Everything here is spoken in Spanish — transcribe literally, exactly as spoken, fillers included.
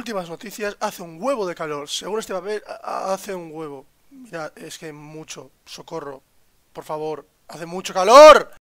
últimas noticias, hace un huevo de calor. Según este papel, hace un huevo. Mira, es que mucho. Socorro. Por favor. ¡Hace mucho calor!